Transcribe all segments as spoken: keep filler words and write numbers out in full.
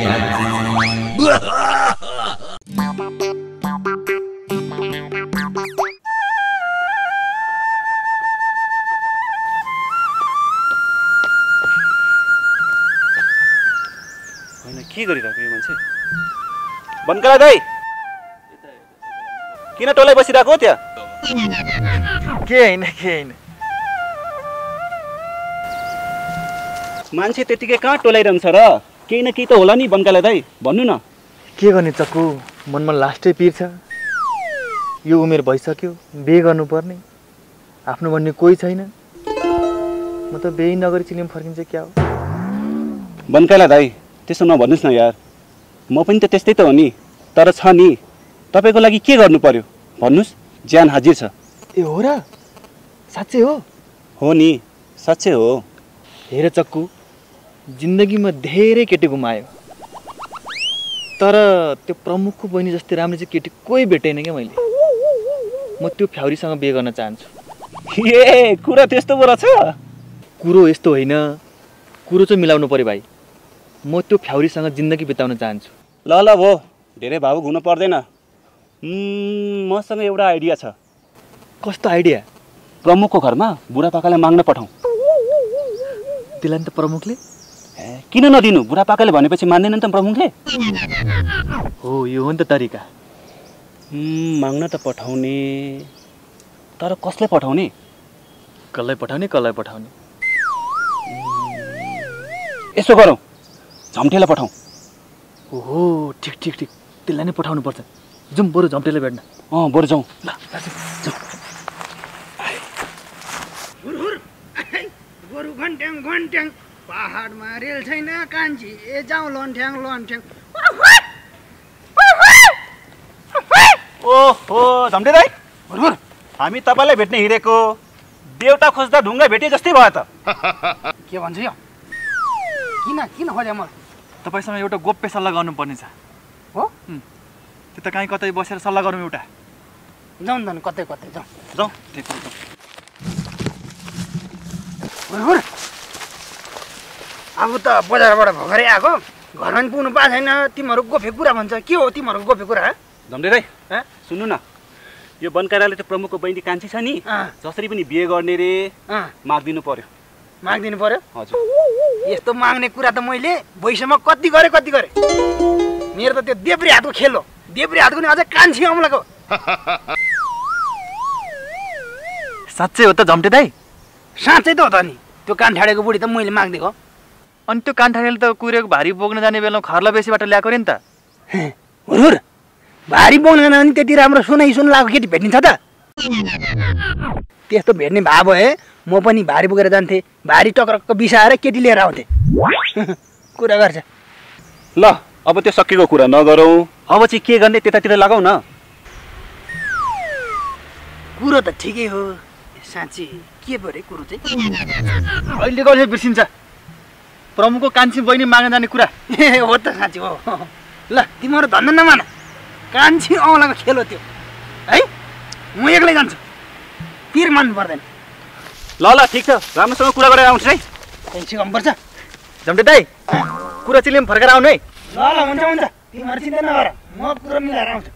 के गरिरहेको यो मान्छे? बनकला दाइ किन टोलाइ बसिरहेको हो त्यहाँ? के हैन के हैन मान्छे त्यतिकै कहाँ टोलाइरहन्छ र? केही न केही त होला नि बनकला दाइ, भन्नु न। के गर्ने चक्कु, मनमा लास्टै पिर छ। यो उमेर भइसक्यो, बिहे गर्नुपर्ने, आफ्नो भन्ने कोही छैन। म त बिहे नगरी चिलिम फर्किन्छ क्या हो? बनकला दाइ त्यसो नभन्नुस् न यार, म पनि त त्यस्तै त हो नि। तर छ नि, तपाईको लागि के गर्नु पर्यो भन्नुस्, ज्यान हाजिर छ। ए हो र? साँच्चै हो? हो नि, साँच्चै हो। हेर चक्कु, जिन्दगीमा धेरै केटी गुमायो, तर त्यो प्रमुखको बहिनी जस्तै राम्रो चाहिँ केटी कोही भेटेन क्या मैले। म त्यो फ्याउरीसँग बिहे गर्न चाहन्छु। ए कुरा त्यस्तो पो रहेछ? कुरो यस्तो होइन, कुरो चाहिँ मिलाउनु पर्यो भाइ। म त्यो फ्याउरीसँग जिन्दगी बिताउन चाहन्छु। ल ल भो, धेरै भावुक हुनु पर्दैन। मसँग एउटा आइडिया छ। कस्तो आइडिया? प्रमुखको घरमा बुढापाकालाई माग्न पठाउँ। त्यसलाई त प्रमुखले ए किन नदिनु? बुढापाकाले भनेपछि मान्दैनन् त प्रमुखले? हो, यो हो नि त तरिका। माग्न त पठाउने, तर कसले पठाउने? कसलाई पठाउने कसलाई पठाउने यसो गरौँ, झम्टेलाई पठाउँ। ओहो ठिक ठिक ठिक, त्यसलाई नै पठाउनु पर्छ। जाउँ बरु झम्टेलाई भेट्न। अँ बरु जाउँ। ल गोरु घन्ट्याङ घन्ट्याङ, पहाडमा रेल छैन कान्छी, ए जाउँ लन्ठ्याङ लन्ठ्याङ। ओहो झम्टे दाइ, हामी तपाईँलाई भेट्ने हिँडेको, देउता खोज्दा ढुङ्गा भेटे जस्तै भयो त। के भन्छ यो? किन किन खोजे म? तपाईँसँग एउटा गोप्य सल्लाह गर्नुपर्ने छ। हो? त्यो त कहीँ कतै बसेर सल्लाह गरौँ एउटा। जाउँ न कतै कतै जाउँ। जाउँ। अब त बजारबाट भर्खरै आएको, घरमा पनि पुग्नु पाएको छैन, तिमीहरू गोफे कुरा भन्छ। के हो तिमीहरूको गोफे कुरा? झम्टे दाइ सुन्नु न, यो बनकाराले त प्रमुखको बहिनी कान्छी छ नि, जसरी पनि बिहे गर्ने रे, मागिदिनु पर्यो। मागिदिनु पर्यो? हजुर। यस्तो माग्ने कुरा त मैले भइसम्म कति गरेँ कति गरेँ। मेरो त त्यो देब्रे हातको खेल हो। देब्रे हातको नि अझै कान्छी अम्लाको। साँच्चै हो त झम्टे दाइ? साँच्चै त हो त नि। त्यो कान ठाडेको बुढी त मैले माग्दिएको। अनि त्यो कान ठाडेले त कुरेको भारी बोक्न जाने बेलामा खर्ला बेसीबाट ल्याएको रे नि त। हुर भारी बोक्न जाने भने त्यति राम्रो सुनाइ सुन लागेको केटी भेटिन्छ त? त्यस्तो भेट्ने भए भए म पनि भारी बोकेर जान्थेँ, भारी टक्रक्क बिसाएर केटी लिएर आउँथेँ। कुरा गर्छ। ल अब त्यो सकेको कुरा नगरौँ, अब चाहिँ के गर्ने त्यतातिर लगाऊ न। कुरो त ठिकै हो, साँच्ची के पो रे कुरो चाहिँ? अहिले गर्छ बिर्सिन्छ प्रमुखको कान्छी बहिनी माग्न जाने कुरा। ए हो त साँच्ची हो। ल तिमीहरू धन्दा नमान, कान्छी औँलाको खेल हो त्यो है। म एक्लै जान्छु, पिर मान्नु पर्दैन। ल ल ठिक छ, राम्रोसँग कुरा गरेर आउँछु है। सिकाउनुपर्छ। झम्टे दाइ कुरा चिलिम फर्केर आउनु है। ल ल हुन्छ हुन्छ, तिमीहरू चिन्ता नगर, म कुरा मिलाएर आउँछु।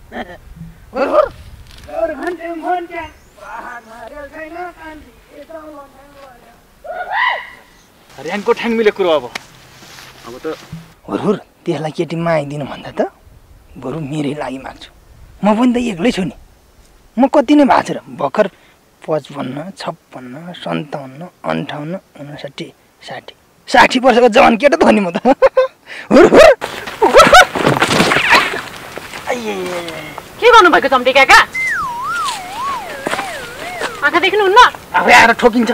ऱ्याङको ठ्याङ मिले कुरो। अब अब त हुर हुर त्यसलाई केटी मागिदिनु भन्दा त बरु मेरै लागि माग्छु। म पनि त एक्लै छु नि। म कति नै भएको छु र? भर्खर पचपन्न छप्पन्न सन्ताउन्न अन्ठाउन्न उनसाठी साठी साठी वर्षको जवान केटा त हो नि म त। के गर्नुभएको झम्टे काका? आँखा देख्नुहुन्न? आफै आएर ठोकिन्छ।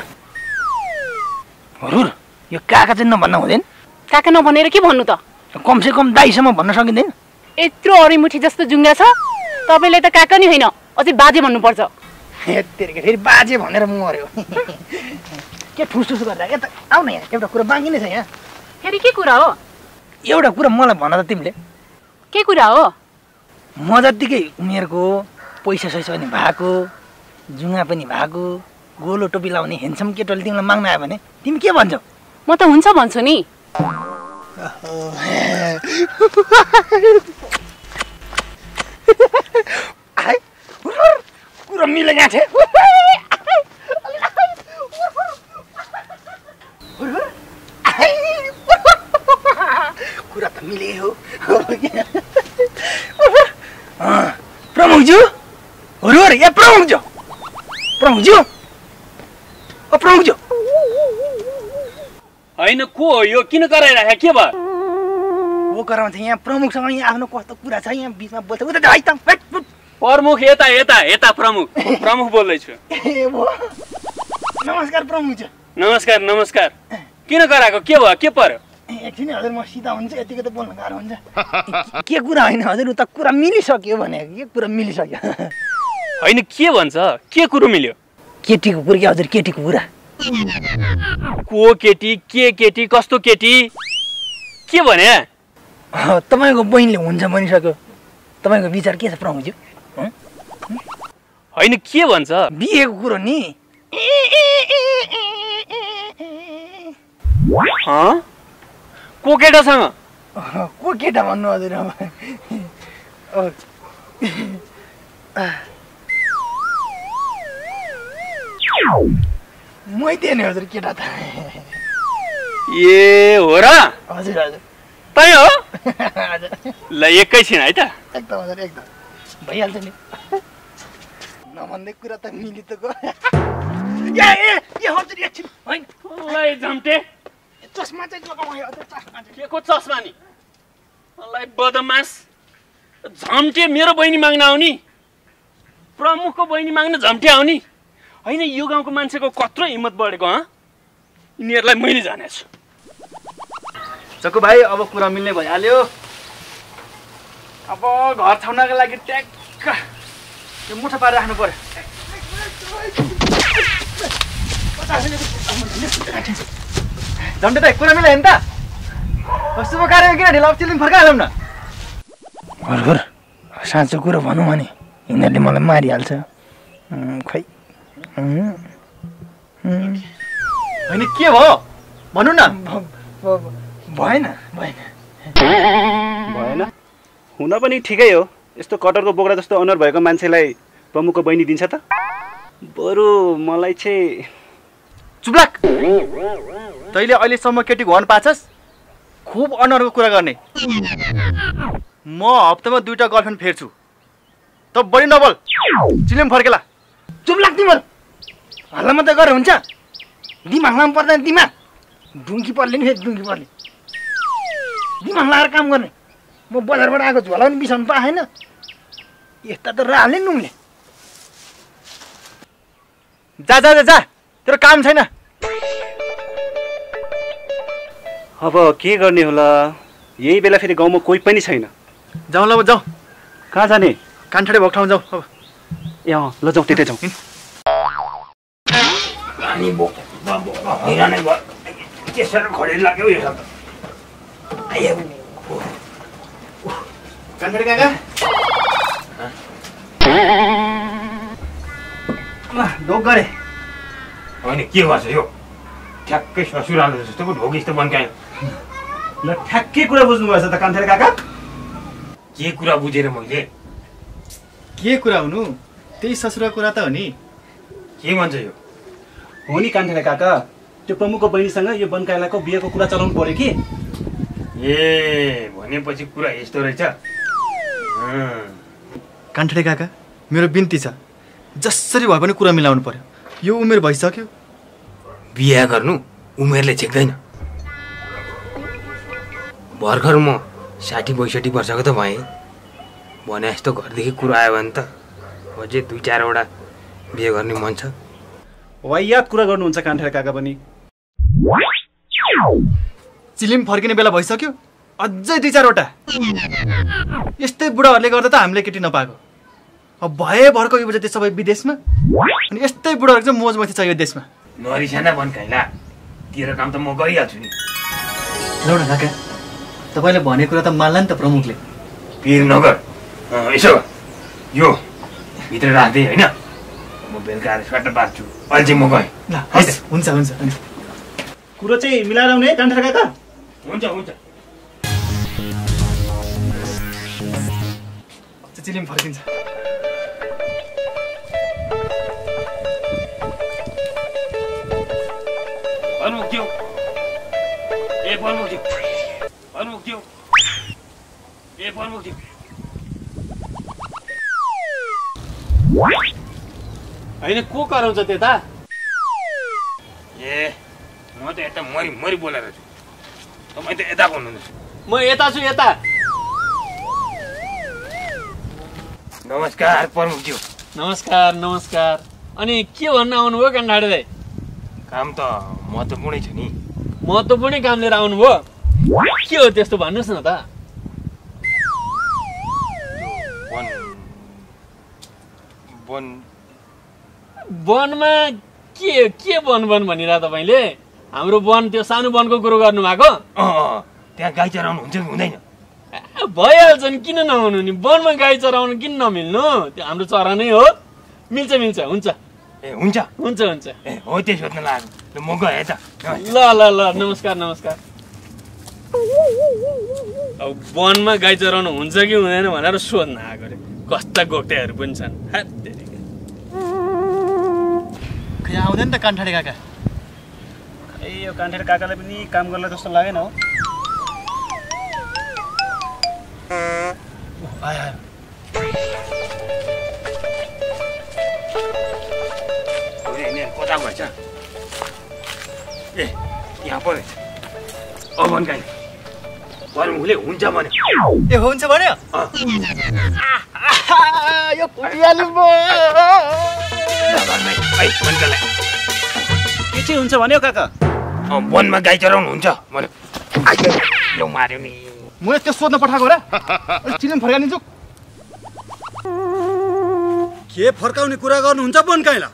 हुर यो काका चाहिँ नभन्न हुँदैन? काका नभनेर के भन्नु त? कमसे कम दाइसम्म भन्न सकिँदैन? यत्रो अरिमुठी जस्तो जुङ्गा छ, तपाईँले त काका नि होइन, अझै बाजे भन्नुपर्छ। हेत्तेरिका फेरि बाजे भनेर मर्यो। के ठुस ठुस गर्दा यता आउ न यहाँ, एउटा कुरा बाँकी नै छ यहाँ। फेरि के कुरा हो? एउटा कुरा मलाई भन त तिमीले। के कुरा हो? म जत्तिकै उमेरको, पैसा सैसा पनि भएको, जुङ्गा पनि भएको, गोलो टोपी लाउने हेन्सम केटोले तिमीलाई माग्न आयो भने तिमी के भन्छौ? म त हुन्छ भन्छु नि। आए कुरा मिलेको थिए कुरा त मिले हो प्रमुखज्यू हो या प्रमुखज्यू प्रमुखज्यू ओ प्रमुखज्यू होइन को हो यो किन कराइराख्या के भयो वो गराउँछ यहाँ प्रमुखसँग यहाँ आफ्नो कस्तो कुरा छ यहाँ बिचमा बोल्छ उता जाइ त प्रमुख यता यता यता प्रमुख प्रमुख बोल्दैछु ए भो नमस्कार प्रमुखज्यू नमस्कार नमस्कार किन कराएको के भयो के पर्यो एकछिन हजुर म सिधा हुन्छ यतिको त बोल्न गाह्रो हुन्छ के कुरा होइन हजुर उता कुरा मिलिसक्यो भनेको के कुरा मिलिसक्यो होइन के भन्छ के कुरो मिल्यो केटीको कुरा के हजुर केटीको कुरा को केटी के केटी कस्तो केटी के भने तपाईँको बहिनीले हुन्छ भनिसक्यो तपाईँको विचार के छ प्रमुखज्यू होइन के भन्छ बिहेको कुरो नि को केटासँग को केटा भन्नु हजुर मै थिएँ नि हजुर केटा त ए हो र हजुर हजुर तै हो हजुर ल एकैछिन है त एकदम हजुर एकदम भइहाल्छ नि नभन्दै कुरा त मिली त गयो ए ए ए हजुर एकछिन होइन लै झम्टे चस्मा चाहिँ लगाउँ हजुर चस्मा चाहिँ के को चस्मा नि मलाई बदमास झम्टे मेरो बहिनी माग्न आउने प्रमुखको बहिनी माग्न झम्टे आउने होइन यो गाउँको मान्छेको कत्रो हिम्मत बढेको हँ यिनीहरूलाई मैले जानेछु चक्कु भाइ अब कुरा मिल्ने भइहाल्यो अब घर छाउनको लागि ट्याक्क यो मुठो पारेर राख्नु पर्यो झन्डै त कुरा मिल्यो नि त शुभ कार्य किन ढिलो चिलिम फर्काइहालौँ न हजुर साँचो कुरो भनौँ भने यिनीहरूले मलाई मारिहाल्छ खै होइन के भयो भन्नु न भएन भएन भएन हुन पनि ठिकै हो यस्तो कटरको बोक्रा जस्तो अनुहार भएको मान्छेलाई प्रमुखको बहिनी दिन्छ त बरु मलाई चाहिँ चुप्लाक तैँले अहिलेसम्म केटी घन पाछस् खुब अनुहारको कुरा गर्ने म हप्तामा दुईवटा गर्लफ्रेन्ड फेर्छु त बढी नबोल चिलिम फर्केला चुप लाग्ने मलाई हल्ला मात्रै गरेर हुन्छ दिमाग लाउनु पर्दैन दिमाग डुङ्की पर्ने नि फेरि डुङ्की पर्ने दिमाग लगाएर काम गर्ने म बजारबाट आएको झोला पनि बिसाउनु पाएन यस्ता त राले नुङले जा जा जा तेरो काम छैन अब के गर्ने होला यही बेला फेरि गाउँमा कोही पनि छैन जाउँ ल जाउँ कहाँ जाने कान्छाडे भएको ठाउँ जाउँ अब ए अँ ल जाउँ त्यतै जाउँ कान्छाडे काका ढोक गरे होइन के गर्छ यो ठ्याक्कै ससुरालो जस्तो पो ढोक यस्तो बन्कायो ल ठ्याक्कै कुरा बुझ्नु भएछ त कान्थेर काका के कुरा बुझेर मैले के कुरा हुनु त्यही ससुरा कुरा त हो नि के भन्छ यो हो नि कान्थेर काका त्यो प्रमुखको बहिनीसँग यो बनकाइलाको बिहेको कुरा चलाउनु पर्यो कि ए भनेपछि कुरा यस्तो रहेछ कान्छाडे काका मेरो बिन्ती छ जसरी भए पनि कुरा मिलाउनु पर्यो यो उमेर भइसक्यो बिहा गर्नु उमेरले छेक्दैन भर्खर म साठी बैसठी वर्षको त भएँ भने जस्तो घरदेखि कुरा आयो भने त अझै दुई चारवटा बिहे गर्ने मन छ वायात कुरा गर्नुहुन्छ कान्थेर काका पनि चिलिम फर्किने बेला भइसक्यो अझै दुई चारवटा यस्तै बुढाहरूले गर्दा त हामीले केटी नपाएको अब भए भरको यो बजे सबै विदेशमा अनि यस्तै बुढाहरू चाहिँ मोज मस्ती छ यो देशमा नरिसाना भन्काइला तेरो काम त म गरिहाल्छु नि ल न काका तपाईँले भनेको कुरा त मान्ला नि त प्रमुखले पिर नगर यसो यो भित्र राख्दै होइन म बेलुका आएर स्वाट पार्छु अहिले चाहिँ म गएँ ल हस् हुन्छ हुन्छ कुरो चाहिँ मिलाएर आउने है कान्थेर काका हुन्छ हुन्छ चिलिम फर्किन्छ। भन्मुख दियो ए भन्मुख दियो भन्मुख दियो ए भन्मुख दियो होइन को कराउँछ त्यता? ए म त यता मरि मरि बोलेर छु, तपाईँ त यता भन्नुहुन्छ। म यता छु यता। नमस्कार प्रमुखज्यू। नमस्कार नमस्कार। अनि के भन्न आउनुभयो कण्ठाडे दाइ? काम त महत्त्वपूर्णै छ नि। महत्त्वपूर्ण काम लिएर आउनुभयो? के हो त्यस्तो भन्नुहोस् न त। वन वन वनमा के के वन वन भनिरह तपाईँले? हाम्रो वन त्यो सानो वनको कुरो गर्नुभएको? अँ त्यहाँ गाई चराउनु हुन्छ कि हुँदैन? भइहाल्छ नि, किन नहुनु नि। वनमा गाई चराउनु किन नमिल्नु? त्यो हाम्रो चरा नै हो। मिल्छ मिल्छ हुन्छ। ए हुन्छ हुन्छ हुन्छ। ए हो त्यही सोध्न लाग्यो। म गएँ त। ल ल ल नमस्कार नमस्कार। अब वनमा गाई चराउनु हुन्छ कि हुँदैन भनेर सोध्न आएको अरे। कस्ता गोक्टेहरू पनि छन्। खै आउँदैन त कान्ठाडे काका? खै यो कान्ठाडे काकालाई पनि काम गर्ला जस्तो लागेन हो। आयो आयो। कता गएछ? ए यहाँ परेछ। अब भन गाई प्रमुखले हुन्छ भन्यो। ए हुन्छ भन्यो? यो पुगिहाल्नु पो। के चाहिँ हुन्छ भन्यो काका? वनमा गाई चराउनु हुन्छ भन्यो। यो मार्यो नि। म त्यो सोध्न पठाएको र चिलिम फर्काइदिन्छु। के फर्काउने कुरा गर्नुहुन्छ बनकाइला?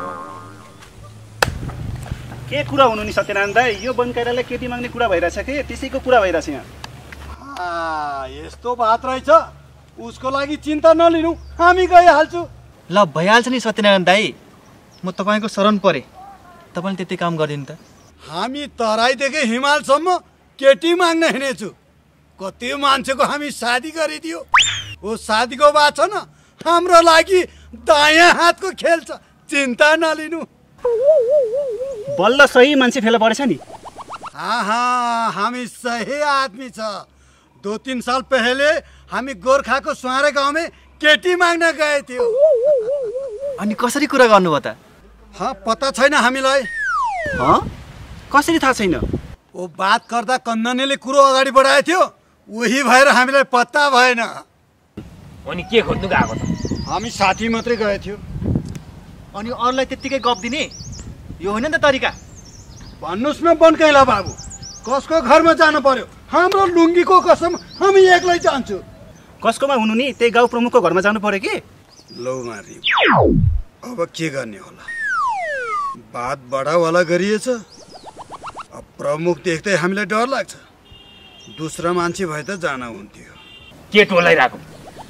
के कुरा हुनु नि सत्यनारायण दाई? यो बनकाइरालाई केटी माग्ने कुरा भइरहेछ कि त्यसैको कुरा भइरहेछ यहाँ। यस्तो बात रहेछ। उसको लागि चिन्ता नलिनु, हामी गइहाल्छु। ल भइहाल्छ नि सत्यनारायण दाई, म तपाईँको शरण परे। तपाईँले त्यति काम गरिदिनु त। हामी तराईदेखि हिमालसम्म केटी माग्न हिँडेछु। कति मान्छेको हामी शादी गरिदियो। ओ शादीको बात छ न, हाम्रो लागि दायाँ हातको खेल छ। चिन्ता नलिनु। बल्ल सही मान्छे फेला परेछ नि। आहा हामी सही आदमी छ। दो तीन साल पहले हामी गोर्खाको सुहारे गाउँमा केटी माग्न गए थियो। अनि कसरी कुरा गर्नुभयो त? हाँ पत्ता छैन हामीलाई। हँ कसरी थाहा छैन? ओ बात गर्दा कन्दनेले कुरो अगाडि बढाएको थियो, उही भएर हामीलाई पत्ता भएन। अनि के खोज्नु गएको त? हामी साथी मात्रै गए थियो। अनि अरूलाई त्यत्तिकै गफ दिने यो होइन नि त तरिका? भन्नुहोस् न बनकैला बाबु, कसको घरमा जानु पर्यो? हाम्रो लुङ्गीको कसम हामी एक्लै जान्छु। कसकोमा हुनु नि? त्यही गाउँ प्रमुखको घरमा जानु पर्यो कि? लौ मारी, अब के गर्ने होला? बात बढावाला गरिएछ। अब प्रमुख देख्दै हामीलाई डर लाग्छ। दूसरा मान्छे भए त जान हुन्थ्यो। के टोलाइरहेको?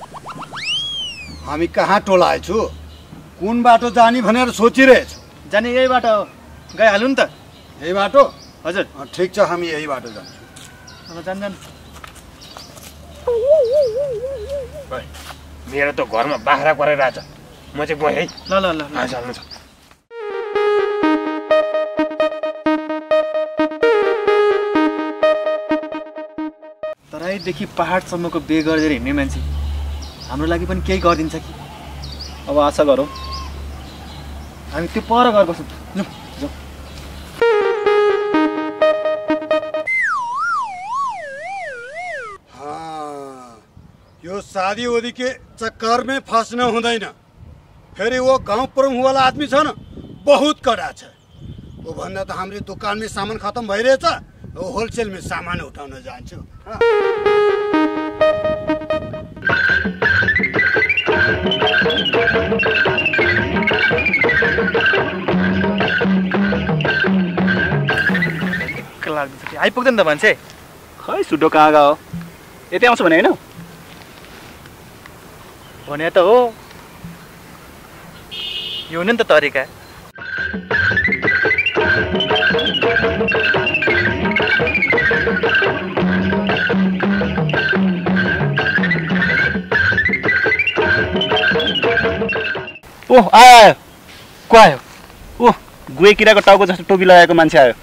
हामी कहाँ टोलाएछु? कुन बाटो जाने भनेर सोचिरहेछु। जाने यही बाटो हो, गइहाल्नु नि त। यही बाटो? हजुर ठिक छ, हामी यही बाटो जान्छौँ। अब जान जान। मेरो त घरमा बाख्रा परेरहेछ। म चाहिँ गएँ है। ल ल ल चल्नु छ। तराईदेखि पहाडसम्मको बे गरेर हिँड्ने मान्छे हाम्रो लागि पनि केही गरिदिन्छ कि? अब आशा गरौँ। हामी त्यो पर घर बसौँ। ल जाऊ। यो शादी उदी के चक्कर में फंसना हुँदैन। फेरि वो गाउँ प्रमुख वाला आदमी छ न, बहुत कडा छ। वो भन्दा त हाम्रो दुकान में सामान खत्म भइरहेछ, वो होलसेल में सामान उठाउन जान्छु। आइपुग्दैन त मान्छे। खै सुडो कहाँ गयो? यतै आउँछु भने होइन? भने त हो, यो नि त तरिका। ओह आयो आयो को आयो? ओह गुए किराको टाउको जस्तो टोपी लगाएको मान्छे आयो।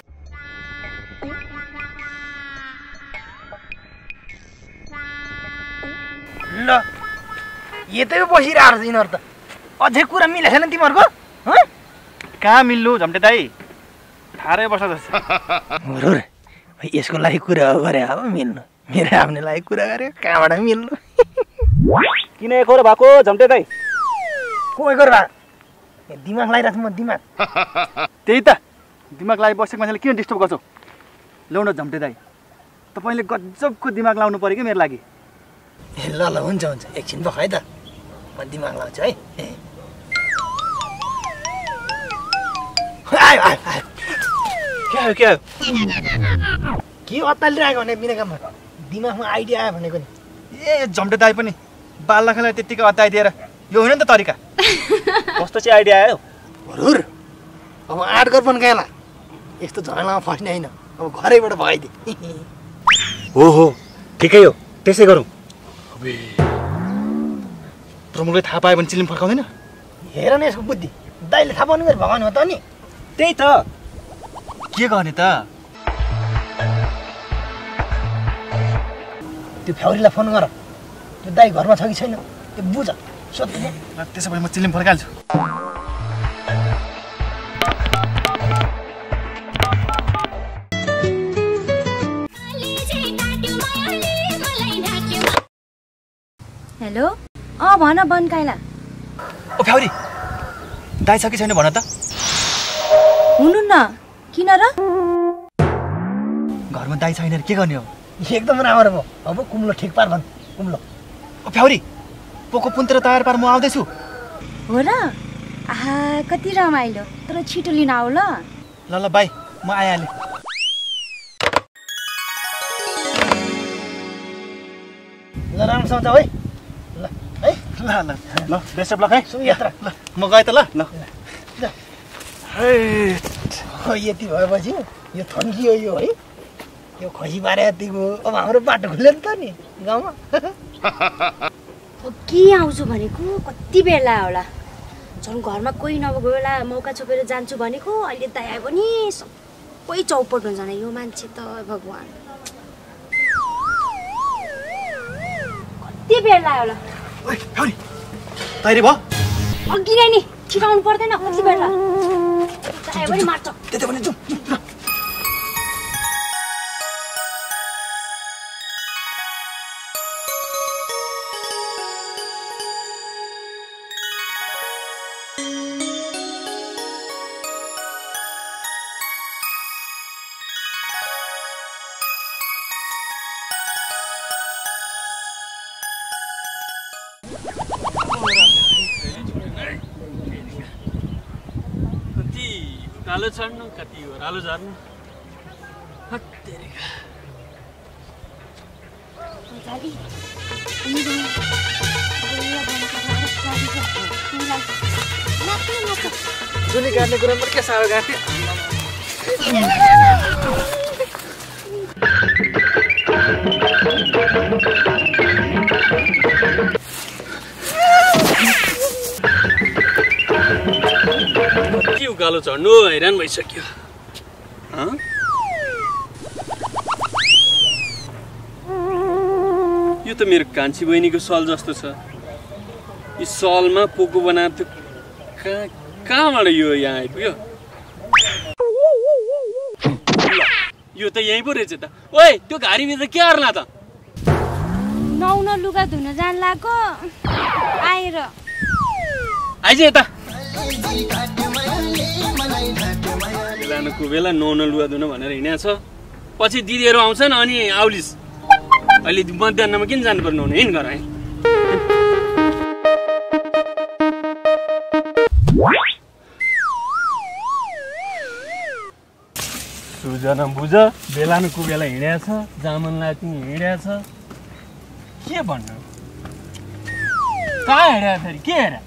ल यतै बसिरहेको छ यिनीहरू त। अझै कुरा मिलेको छैन तिमीहरूको? कहाँ मिल्नु झम्टे दाई, ठारै वर्ष जस्तो। हो र यसको लागि कुरा गरे अब मिल्नु, मेरो आफ्नो लागि कुरा गरे कहाँबाट मिल्नु? किन एकोर भएको झम्टे दाई? को एकोर भा दिमाग लगाइरहेको म दिमाग। त्यही त दिमाग लागि बसेको मान्छेले किन डिस्टर्ब गर्छौ? लौ न झम्टे दाई, तपाईँले गजबको दिमाग लाउनु पऱ्यो कि मेरो लागि। ए ल ल हुन्छ हुन्छ एकछिन बख है त, म दिमाग लाउँछु है। आयो आयो आयो। के आयो के आयो? के अत्तालिरहेको भने बिना काममा दिमागमा आइडिया आयो भनेको नि। ए झम्टे दाई पनि बालखालाई त्यत्तिकै अत्ताइदिएर यो होइन नि त तरिका। कस्तो चाहिँ आइडिया आयो? हुर अब आठ घर पनि गएला, यस्तो झमेलामा फस्ने होइन, अब घरैबाट भइदिए। हो हो ठिकै हो, त्यसै गरौँ। अबे प्रमुखले थाहा पायो भने चिलिम फर्काउँदैन? हेर न यसको बुद्धि, दाइले थाहा पाउनु गरी भगाउनु हो त नि। त्यही त के गर्ने त? त्यो फ्याउरीलाई फोन गर, त्यो दाइ घरमा छ कि छैन त्यो बुझ, सोध्नु। ल त्यसो भए म चिलिम फर्काल्छु। हेलो अँ भन बनकाइला। ओ फ्याउरी दाइ छ कि छैन भन त? हुनुहुन्न किन र? घरमा दाइ छैन के गर्ने हो? एकदम राम्रो भयो, अब कुम्लो ठिक पार भन् कुम्लो। ओ फ्याउरी पोको पुन्तेर तयार पार, म आउँदैछु। हो र? आहा कति रमाइलो, तर छिटो लिन आऊ ल। ल ल बाई, म आइहालेँ। ल राम्रोसँग जाऊ है। ल है ल ल ल बेस्ट अफ लक है। सुयात्रा ल म गएँ त ल। ल हो यति भएपछि यो थन्कियो यो है, यो खसी पारे यतिको अब हाम्रो बाटो खुल्यो नि त नि गाउँमा। के आउँछु भनेको कति बेर लाग्यो होला, झन् घरमा कोही नभएको बेला मौका छोपेर जान्छु भनेको, अहिले दाइ आयो भने सबै चौपट हुन्छ नि यो मान्छे त भगवान्। कति बेर लाग्यो होला? ओइ फ्याउरी तयारी भयो? अघि नै नि छिराउनु पर्दैन, कति बेर लाग्यो? आयो भने मार्छ। त्यतै भने जाउँ। कति उकालो चढ्नु कति ओह्रालो झर्नु। हत्तेरिका जुनी गाड्ने कुरा पनि के साह्रो गाड्थ्यो। के उकालो चढ्नु हैरान भइसक्यो। यो त मेरो कान्छी बहिनीको सल जस्तो छ। यो सलमा पोको बनाएर त्यो कहाँ कहाँबाट यो यहाँ आइपुग्यो? यो त यहीँ पो रहेछ त। ओए त्यो घारीभित्र के अर्ला त? नौन लुगा धुन जान लाग्यो आएर आइज यता। बेलानको बेला नौन लुगा धुन भनेर हिँडेको छ, पछि दिदीहरू आउँछन् अनि आउलिस। अहिले मध्याहमा किन जानु पर्ने हुने? हिँड घर है। सुझन बुझ, बेलानको बेला हिँडेको छ, जामनलाई तिमी हिँडेको छ, के भन्नु? कहाँ हिँडेको फेरि के हेर?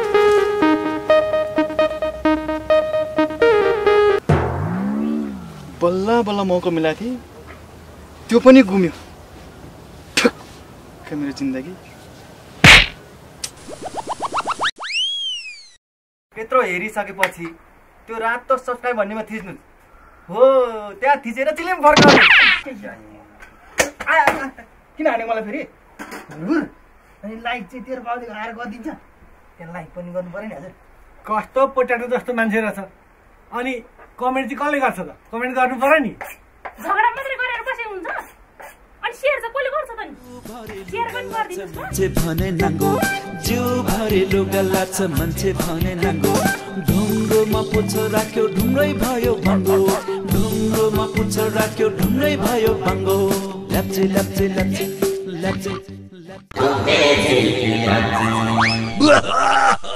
बल्ल बल्ल मौका मिलाएको थिएँ, त्यो पनि गुम्यो। ठक्क मेरो जिन्दगी। त्यत्रो हेरिसकेपछि त्यो रातो सब्सक्राइब भन्नेमा थिच्नु हो, त्यहाँ थिचेर चिले पनि फर्काउनु। किन हाने मलाई फेरि? अनि लाइक चाहिँ तेरो बाउले आएर गरिदिन्छ, त्यहाँ लाइक पनि गर्नु पऱ्यो नि हजुर। कस्तो पोट्याटो जस्तो मान्छे रहेछ, अनि कमेन्ट चाहिँ कसले गर्छ त? कमेन्ट गर्नु पर्यो नि। झगडा मात्रै गरेर कसै हुन्छ? अनि शेयर चाहिँ कसले गर्छ त नि? शेयर पनि गरिदिनुहोस् न। मान्छे भने नाङ्गो जिउ भरि लुगा लाग्छ, मान्छे भने नाङ्गो ढुङ्गोमा पुछ राख्यो ढुङ्गै भयो भाङ्गो, ढुङ्गोमा पुछ राख्यो ढुङ्गै भयो भाङ्गो। ल्याप्चे ल्याप्चे ल्याप्चे ल्याप्चे ल्याप्चे